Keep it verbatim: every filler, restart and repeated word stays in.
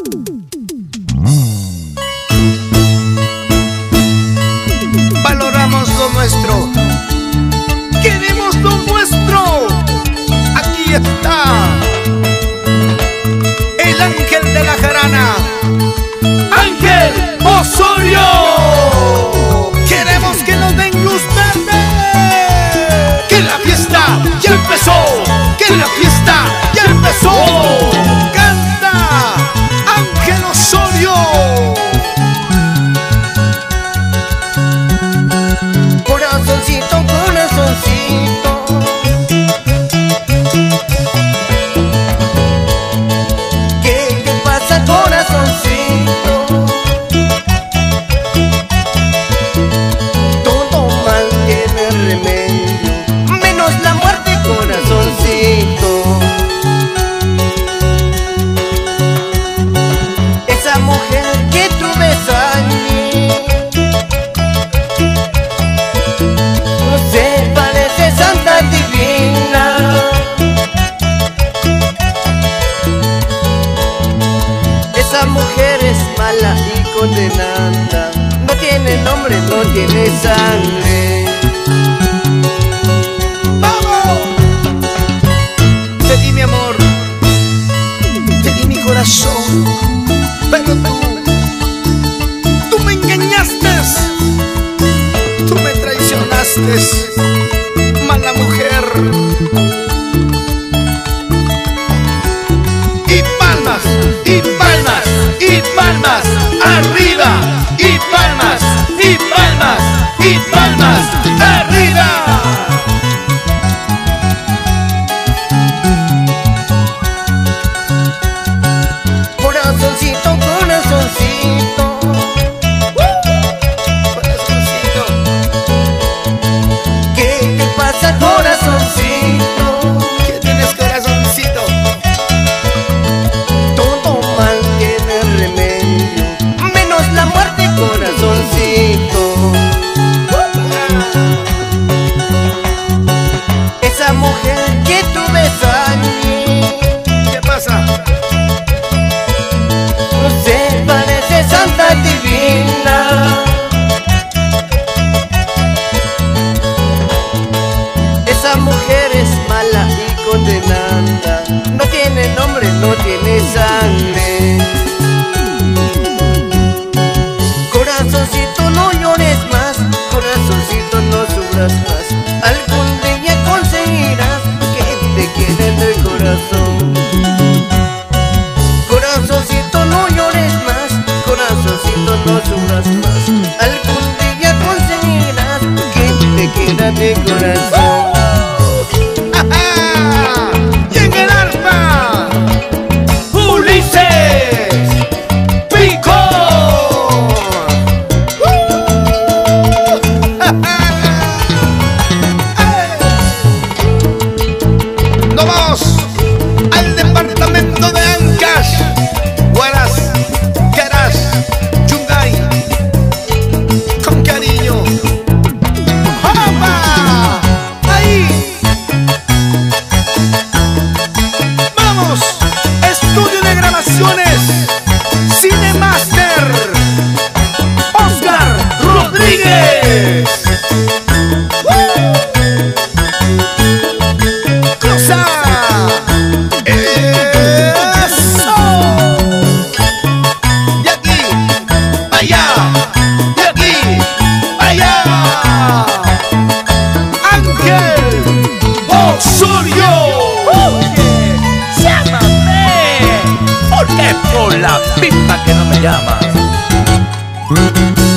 Valoramos lo nuestro, queremos lo nuestro. Aquí está el ángel de la jarana, Ángel Osorio. Queremos que nos den luz verde, que la fiesta ya empezó, que la fiesta ya empezó. Canta Ángel Osorio. Corazoncito, corazoncito, ¿qué, qué pasa, corazoncito? Todo mal tiene remedio, menos la muerte, corazoncito. Esa mujer que tú ves allí se parece Santa Divina. Esa mujer es mala y condenada, no tiene nombre, no tiene sangre. ¡Vamos! Te di mi amor, te di mi corazón, pero tú, tú me engañaste, tú me traicionaste, mala mujer. Y palmas, y palmas, y palmas, arriba, y palmas, y palmas, y palmas, arriba. Corazoncito, corazoncito, Corazoncito, ¿qué, qué pasa, corazoncito? ¿qué tienes, corazoncito? Todo mal tiene remedio, menos la muerte, corazoncito. Esa mujer que tú ves allí ¿Qué pasa? se parece Santa Divina. Esa mujer es mala y condenada, no tiene nombre, no tiene sangre. Corazoncito, no llores más, corazoncito, no sufras más. Algún día conseguirás que te queden de corazón. Corazoncito, no llores más, corazoncito, no sufras más. Algún día conseguirás que te queden de corazón. ¡Ajá! ¡Y en el arpa! ¡Ulises Pico! Nos vamos al departamento de Ancash, Huaraz, Caras, Yungay, con cariño. ¡Opa! ¡Ahí! ¡Vamos! Estudio de grabaciones Cinemaster, Oscar Rodríguez. ¡Cruza! ¡Eso! De aquí, allá, de aquí, allá. Ángel Osorio. Oye, llámame. ¿Por qué por la pipa que no me llamas?